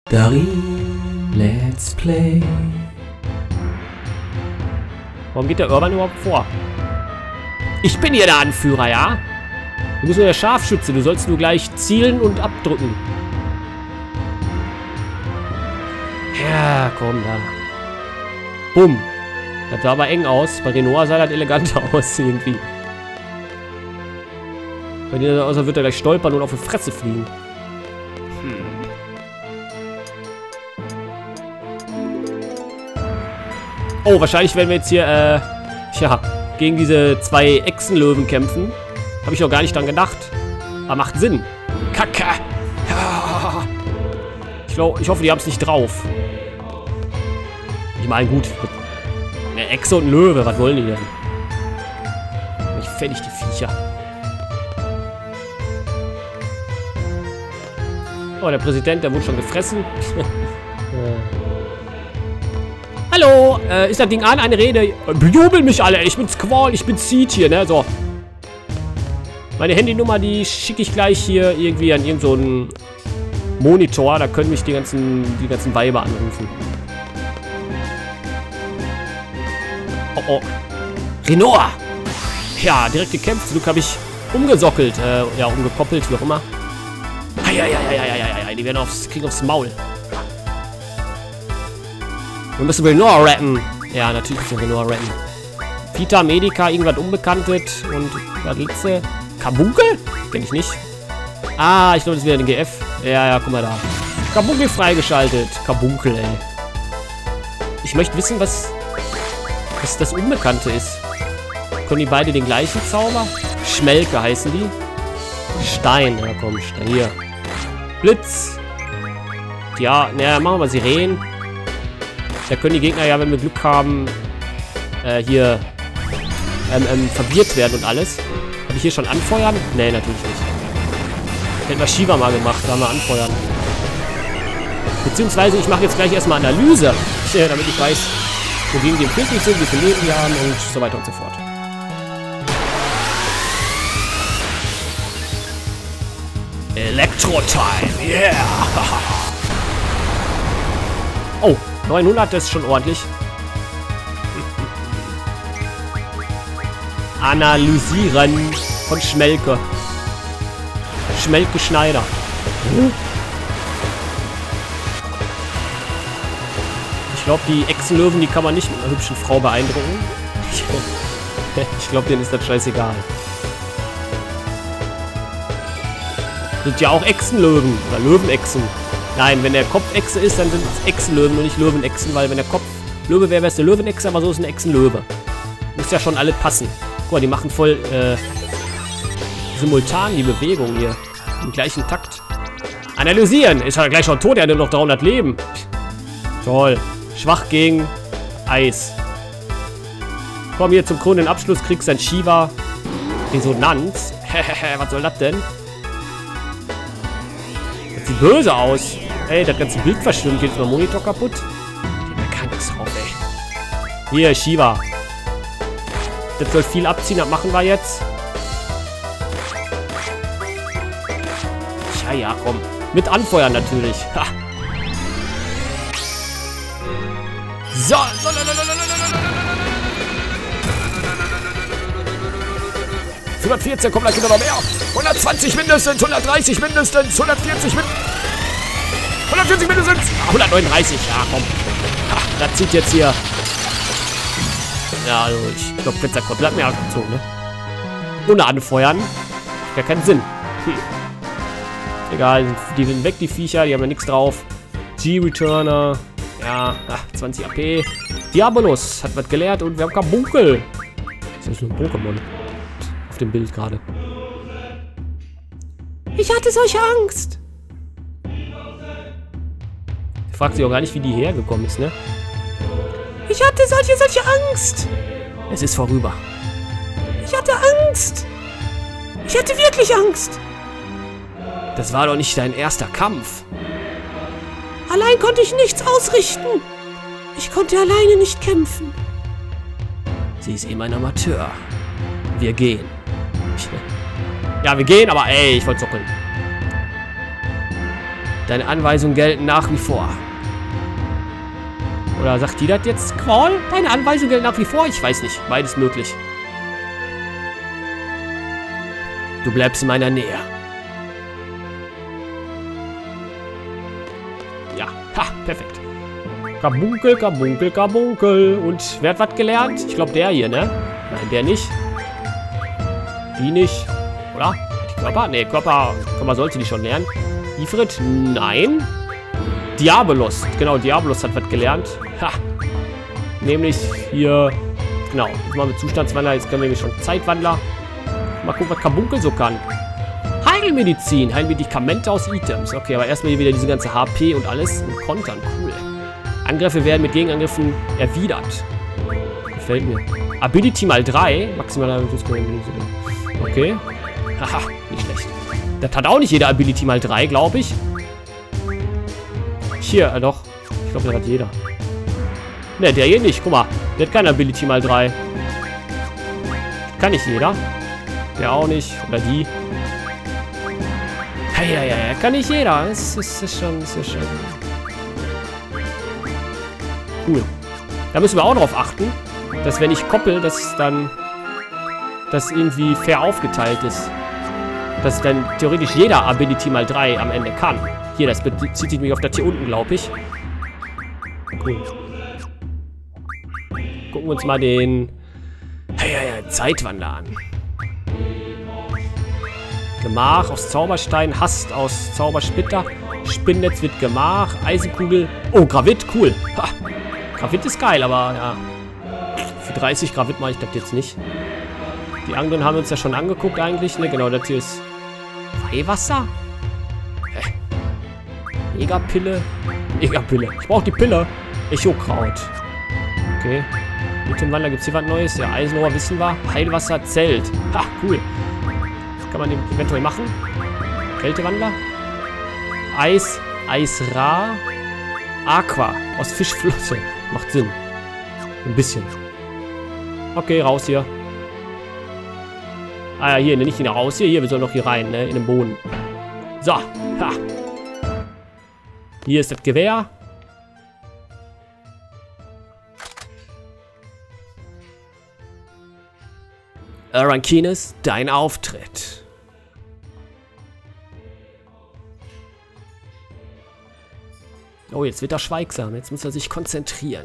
Darin, let's play. Warum geht der Urban überhaupt vor? Ich bin hier der Anführer, ja? Du bist nur der Scharfschütze, du sollst nur gleich zielen und abdrücken. Ja, komm, da. Bumm. Das sah aber eng aus. Bei Renoir sah das eleganter aus, irgendwie. Bei dir außer wird er gleich stolpern und auf die Fresse fliegen. Oh, wahrscheinlich werden wir jetzt hier, tja, gegen diese zwei Echsenlöwen kämpfen. Habe ich noch gar nicht dran gedacht. Aber macht Sinn. Kacke. Ja. Ich hoffe, die haben es nicht drauf. Ich meine, gut. Eine Echse und ein Löwe, was wollen die denn? Ich fertig die Viecher. Oh, der Präsident, der wurde schon gefressen. Hallo, ist das Ding an? Eine Rede? Bejubeln mich alle, ich bin Squall, ich bin Seed hier, ne? So. Meine Handynummer, die schicke ich gleich hier irgendwie an irgend so einen Monitor. Da können mich die ganzen Weiber anrufen. Oh, oh. Renoir! Ja, direkt gekämpft. Zum Glück habe ich umgesockelt. Ja, umgekoppelt, wie auch immer. Die werden kriegen aufs Maul. Wir müssen Renoir retten. Ja, natürlich müssen wir Renoir retten. Peter, Medica, irgendwas Unbekanntes. Und was letzte? Carbunkel? Kenn ich nicht. Ah, ich glaube, das ist wieder ein GF. Ja, guck mal da. Carbunkel freigeschaltet. Carbunkel, ey. Ich möchte wissen, was das Unbekannte ist. Können die beide den gleichen Zauber? Schmelke heißen die. Stein. Ja, komm, Stein. Hier. Blitz. Ja, naja, machen wir mal Sirenen. Da können die Gegner ja, wenn wir Glück haben, hier verwirrt werden und alles. Habe ich hier schon anfeuern? Nee, natürlich nicht. Hätten wir Shiva mal gemacht, da haben wir anfeuern. Beziehungsweise ich mache jetzt gleich erstmal Analyse, damit ich weiß, wogegen die empfindlich sind, wie viel Leben die haben und so weiter und so fort. Elektro-Time, yeah! Oh, 900, das ist schon ordentlich. Analysieren von Schmelke. Schmelke Schneider. Ich glaube, die Echsenlöwen, die kann man nicht mit einer hübschen Frau beeindrucken. Ich glaube, denen ist das scheißegal. Sind ja auch Echsenlöwen oder Löwenechsen. Nein, wenn der Kopf Echse ist, dann sind es Echsenlöwen und nicht Löwenechsen, weil wenn der Kopf Löwe wäre, wäre es eine Löwenechse, aber so ist eine Echsenlöwe. Muss ja schon alle passen. Guck mal, die machen voll simultan die Bewegung hier. Im gleichen Takt. Analysieren! Ist ja gleich schon tot, er hat nur noch 300 Leben. Toll. Schwach gegen Eis. Komm hier zum krönenden Abschluss, kriegst ein Shiva. Resonanz. Was soll das denn? Das sieht böse aus. Ey, das ganze Bild verschwimmt. Geht mein Monitor kaputt? Da kann nichts drauf, ey. Hier, Shiva. Das soll viel abziehen, das machen wir jetzt. Ja, komm. Mit anfeuern natürlich. Ha. So. 114, kommt gleich wieder noch mehr. 120 mindestens, 130 mindestens, 140 mindestens. 139, ja, komm. Ha, das zieht jetzt hier. Ja, also ich glaube, Pizza komplett mehr abgezogen, ne? Ohne anfeuern. Ja, keinen Sinn. Egal, die sind weg, die Viecher, die haben ja nichts drauf. G-Returner. Ja, 20 AP. Diabolus hat was gelehrt und wir haben Carbunkel. Das ist nur ein Pokémon. Auf dem Bild gerade. Ich hatte solche Angst. Ich frage sich auch gar nicht, wie die hergekommen ist, ne? Ich hatte solche Angst. Es ist vorüber. Ich hatte Angst. Ich hatte wirklich Angst. Das war doch nicht dein erster Kampf. Allein konnte ich nichts ausrichten. Ich konnte alleine nicht kämpfen. Sie ist eben ein Amateur. Wir gehen. Ja, wir gehen, aber ey, ich wollte zockeln. Deine Anweisungen gelten nach wie vor. Oder sagt die das jetzt? Squall? Deine Anweisungen gelten nach wie vor? Ich weiß nicht. Beides möglich. Du bleibst in meiner Nähe. Ja, ha, perfekt. Kabunkel, Kabunkel, Kabunkel. Und wer hat was gelernt? Ich glaube der hier, ne? Nein, der nicht. Die nicht. Oder? Die Körper? Ne, Körper sollte die schon lernen. Ifrit? Nein. Diabolos. Genau, Diabolos hat was gelernt. Ha. Nämlich hier. Genau. Jetzt machen wir Zustandswandler. Jetzt können wir nämlich schon Zeitwandler. Mal gucken, was Kabunkel so kann. Heilmedizin. Heilmedikamente aus Items. Okay, aber erstmal hier wieder diese ganze HP und alles. Und Kontern. Cool. Angriffe werden mit Gegenangriffen erwidert. Gefällt mir. Ability mal 3. Maximal. Okay. Haha, nicht schlecht. Das hat auch nicht jeder Ability mal 3, glaube ich. Hier, doch. Ich glaube, das hat jeder. Ne, der hier nicht. Guck mal. Der hat keine Ability mal 3. Kann nicht jeder. Der auch nicht. Oder die. Ja, kann nicht jeder. Das ist schon. Cool. Da müssen wir auch drauf achten, dass wenn ich koppel, dass dann das irgendwie fair aufgeteilt ist. Dass dann theoretisch jeder Ability mal 3 am Ende kann. Hier, das bezieht sich nämlich auf das hier unten, glaube ich. Cool. Gucken wir uns mal den Zeitwandler an. Gemach aus Zauberstein, Hast aus Zaubersplitter, Spinnnetz wird Gemach, Eisenkugel. Oh, Gravit, cool. Ha. Gravit ist geil, aber ja. Für 30 Gravit mache ich das jetzt nicht. Die anderen haben wir uns ja schon angeguckt eigentlich. Ne, genau, das hier ist Weihwasser. Megapille. Megapille. Ich brauche die Pille. Echokraut. Okay. Mit dem Wandler gibt es hier was Neues. Ja, Eisenrohr wissen wir. Heilwasser, Zelt. Ha, cool. Kann man den eventuell machen. Kältewandler. Eis. Eisra. Aqua. Aus Fischflosse. Macht Sinn. Ein bisschen. Okay, raus hier. Ah ja, hier, nicht hier raus. Hier, wir sollen noch hier rein, ne? In den Boden. So. Ha. Hier ist das Gewehr. Arankines, dein Auftritt. Oh, jetzt wird er schweigsam. Jetzt muss er sich konzentrieren.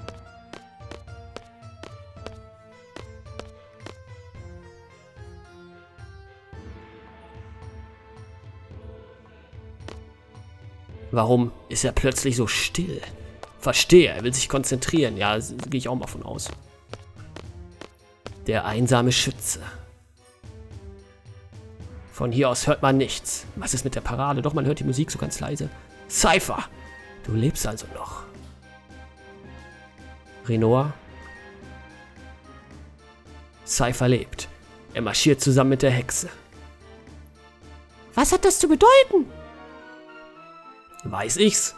Warum ist er plötzlich so still? Verstehe, er will sich konzentrieren. Ja, gehe ich auch mal von aus. Der einsame Schütze. Von hier aus hört man nichts. Was ist mit der Parade? Doch, man hört die Musik so ganz leise. Cypher, du lebst also noch. Renoir. Cypher lebt. Er marschiert zusammen mit der Hexe. Was hat das zu bedeuten? Weiß ich's.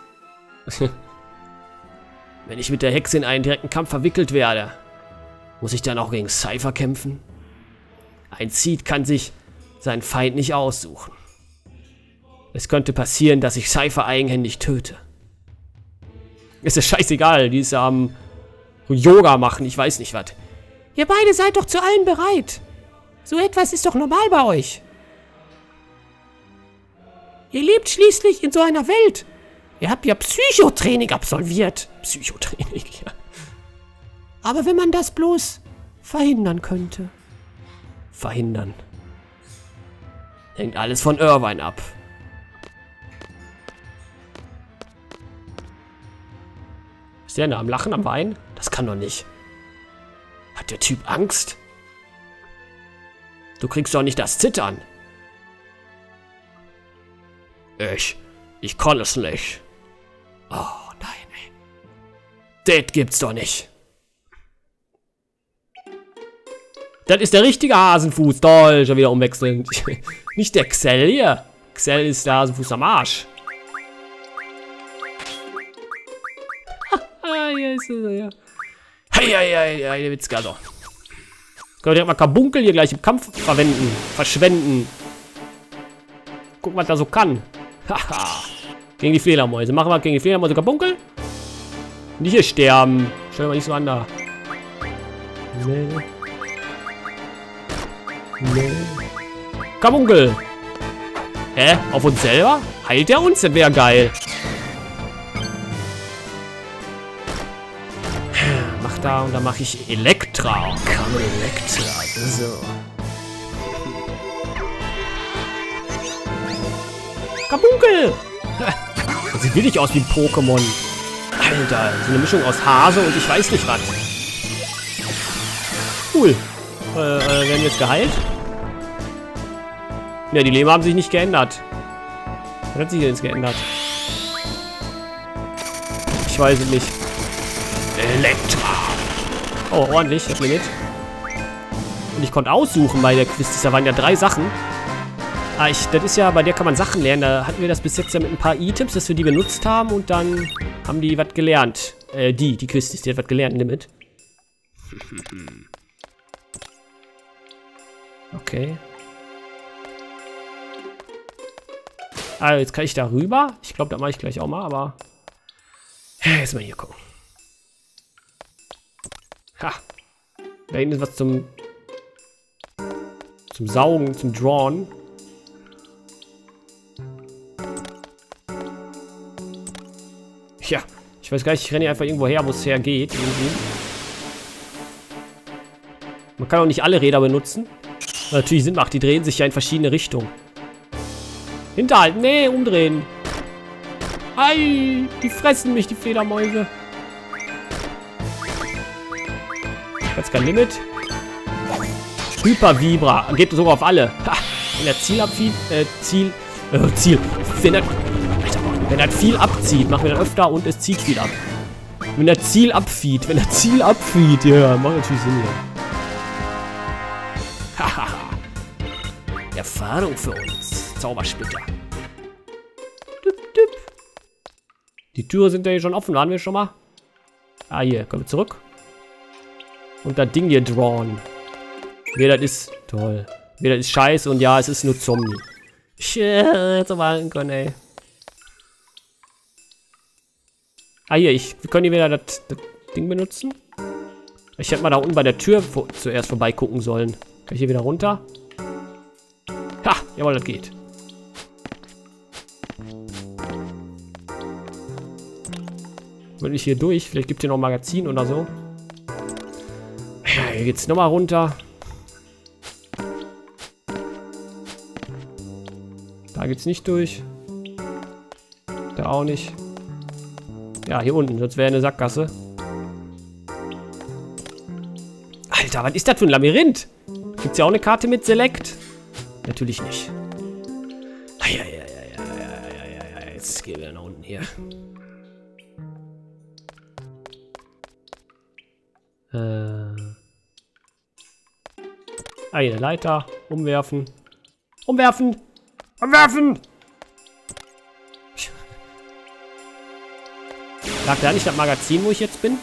Wenn ich mit der Hexe in einen direkten Kampf verwickelt werde, muss ich dann auch gegen Cypher kämpfen? Ein Seed kann sich seinen Feind nicht aussuchen. Es könnte passieren, dass ich Cypher eigenhändig töte. Ist ja scheißegal, die ist ja am Yoga machen, ich weiß nicht was. Ihr beide seid doch zu allem bereit. So etwas ist doch normal bei euch. Ihr lebt schließlich in so einer Welt. Ihr habt ja Psychotraining absolviert. Psychotraining, ja. Aber wenn man das bloß verhindern könnte. Verhindern. Hängt alles von Irvine ab. Ist der denn am Lachen, am Weinen? Das kann doch nicht. Hat der Typ Angst? Du kriegst doch nicht das Zittern. Ich kann es nicht. Oh nein, ey. Das gibt's doch nicht. Das ist der richtige Hasenfuß. Toll, schon wieder umwechselnd. Nicht der Xell hier. Xell ist der Hasenfuß am Arsch. Hier ist er, ja. Hey, der Witzka, so. Können wir direkt mal Kabunkel hier gleich im Kampf verschwenden. Gucken, was er so kann. Haha. Gegen die Fledermäuse. Machen wir gegen die Fledermäuse Kabunkel. Nicht hier sterben. Stell mal nicht so an da. Nee. Nee. Kabunkel. Hä? Auf uns selber? Heilt der uns? Das wäre geil. Mach da und dann mache ich Elektra. Komm, Elektra. So. Kabunkel! Das sieht wirklich aus wie ein Pokémon. Alter, so eine Mischung aus Hase und ich weiß nicht was. Cool. Werden wir jetzt geheilt? Ja, die Leben haben sich nicht geändert. Was hat sich denn jetzt geändert? Ich weiß es nicht. Elektra. Oh, ordentlich, das Limit. Und ich konnte aussuchen bei der Quiz. Da waren ja 3 Sachen. Ah, das ist ja, bei der kann man Sachen lernen. Da hatten wir das bis jetzt ja mit ein paar Items, dass wir die benutzt haben und dann haben die was gelernt. Die Quiztis, die hat was gelernt, Limit. Okay. Ah, jetzt kann ich da rüber. Ich glaube, das mache ich gleich auch mal, aber... Jetzt mal hier gucken. Ha. Da hinten ist was zum Saugen, zum Drawn. Ja, ich weiß gar nicht, ich renne hier einfach irgendwo her, wo es hergeht. Irgendwie. Man kann auch nicht alle Räder benutzen. Was natürlich Sinn macht, die drehen sich ja in verschiedene Richtungen. Hinterhalten, nee, umdrehen. Ei, die fressen mich, die Fledermäuse. Jetzt kein Limit. Hyper Vibra, geht sogar auf alle. Ha, wenn er Ziel abzieht, wenn er viel abzieht, machen wir dann öfter und es zieht viel ab. Wenn er Ziel abfiet, ja, macht natürlich Sinn hier. Hahaha. Erfahrung für uns. Zaubersplitter. Die Türen sind ja hier schon offen, waren wir schon mal? Ah, hier, kommen wir zurück. Und das Ding hier drawn. Wer das ist, toll. Wer das ist scheiße und ja, es ist nur Zombie. Jetzt aber halten können, ey. Ah, hier, wir können hier wieder das Ding benutzen. Ich hätte mal da unten bei der Tür zuerst vorbeigucken sollen. Kann ich hier wieder runter? Ha, jawohl, das geht. Will ich hier durch? Vielleicht gibt es hier noch ein Magazin oder so. Ja, hier geht's nochmal runter. Da geht's nicht durch. Da auch nicht. Ja, hier unten. Das wäre eine Sackgasse. Alter, was ist das für ein Labyrinth? Gibt's ja auch eine Karte mit Select? Natürlich nicht. Ja. Jetzt gehen wir nach unten hier. Eine Leiter. Umwerfen. Umwerfen! Umwerfen! Lag da nicht das Magazin, wo ich jetzt bin?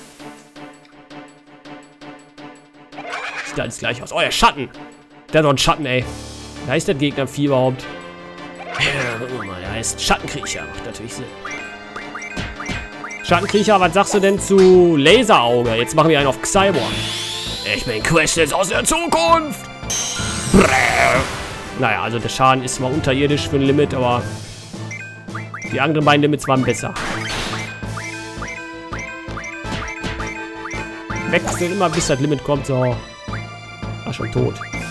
Sieht alles gleich aus. Oh, der Schatten! Der hat doch einen Schatten, ey. Wie heißt der Gegnervieh überhaupt? Ja, guck mal, der heißt Schattenkriecher. Macht natürlich Sinn. Schattenkriecher, was sagst du denn zu Laserauge? Jetzt machen wir einen auf Cyborg. Ich bin Questless aus der Zukunft! Brrr. Naja, also der Schaden ist mal unterirdisch für ein Limit, aber die anderen beiden Limits waren besser. Wechseln immer, bis das Limit kommt, so. War schon tot.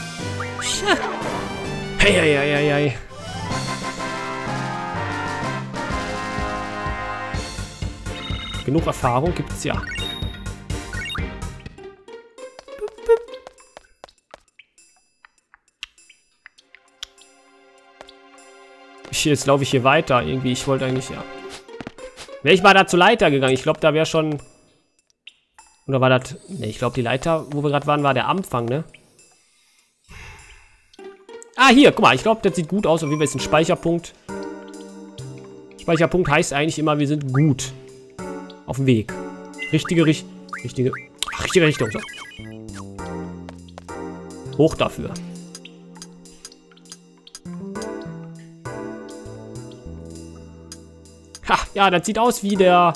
Hey. Genug Erfahrung gibt's ja. Jetzt laufe ich hier weiter. Irgendwie, ich wollte eigentlich, ja. Wäre ich mal da zur Leiter gegangen. Ich glaube, da wäre schon... Oder war das... Ne, ich glaube, die Leiter, wo wir gerade waren, war der Anfang, ne? Ah, hier, guck mal. Ich glaube, das sieht gut aus. Auf jeden Fall ist ein Speicherpunkt. Speicherpunkt heißt eigentlich immer, wir sind gut. Auf dem Weg. Richtige Richtung. So. Hoch dafür. Ha, ja, das sieht aus wie der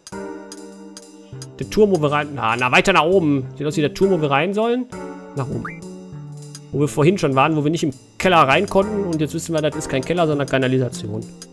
Turm, wo wir rein... Na, weiter nach oben. Sieht aus wie der Turm, wo wir rein sollen. Nach oben. Wo wir vorhin schon waren, wo wir nicht im Keller rein konnten. Und jetzt wissen wir, das ist kein Keller, sondern Kanalisation.